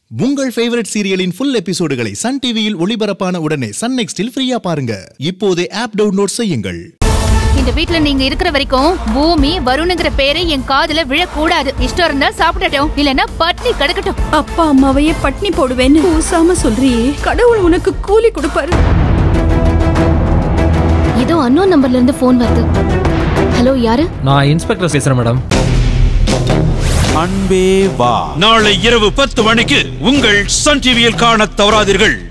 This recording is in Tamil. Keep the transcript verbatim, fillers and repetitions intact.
உங்கள் ஃபேவரட் சீரியலின் ஃபுல் எபிசோடுகளை சன் டிவியில் ஒளிபரப்பான உடனே சன் நெக்ஸ்டில் ஃப்ரீயா பாருங்க. இப்போதே ஆப் டவுன்லோட் செய்யுங்கள். இந்த வீட்ல நீங்க இருக்கிற வரைக்கும் பூமி வருணுங்கிற பேரை என் காதுல விழக்கூடாது. இஷ்டம் இருந்தா சாப்பிடட்டும், இல்லன்னா பட்னி கிடக்கட்டும். அப்பா அம்மாவையே பட்னி போடுவேன்னு கூசாம சொல்றியே, கடவுள் உனக்கு கூலி கொடுப்பாரு. ஏதோ அன்னோன் நம்பர்ல இருந்து போன் வருது. ஹலோ, யாரு? நான் இன்ஸ்பெக்டர் பேசுறேன் மேடம். அன்பே வா நாளை இரவு பத்து மணிக்கு உங்கள் சன் டிவியில் காண தவறாதீர்கள்.